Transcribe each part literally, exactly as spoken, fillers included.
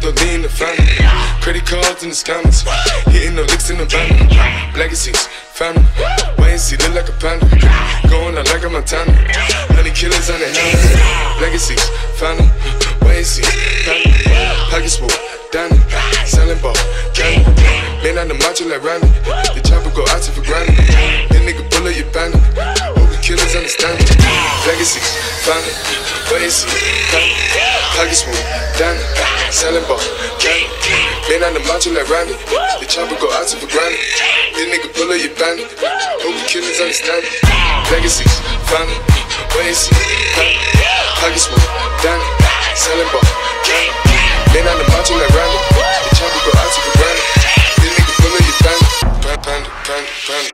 throw me in the family. Credit cards in the scammers, hitting the licks in the van. Legacies, family, wait and see, look like a panda. Going out like a Montana, honey killers on the hand. Legacies, family, wait and see, family. Pockets full, Danny, selling ball, candy. Man on the macho like Randy, the chopper go out to for granted. That nigga bullet you bandit, movie killers understand it. Legacies, family, wait and see, family. Pockets full, Danny, selling ball, candy. Man on the macho like Randy, the chopper go out to for granted. That nigga bullet you bandit, movie killers understand it. Legacies, family, wait and see, family. Pockets full, Danny, selling ball, candy. Man on the macho like Randy, the chopper go out to for granted. That nigga bullet you bandit, panda, panda, panda, panda.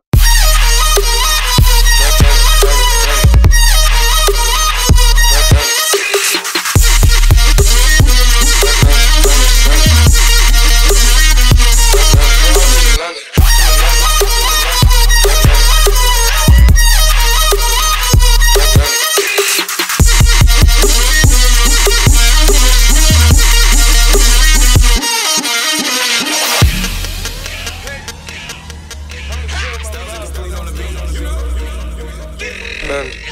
Man.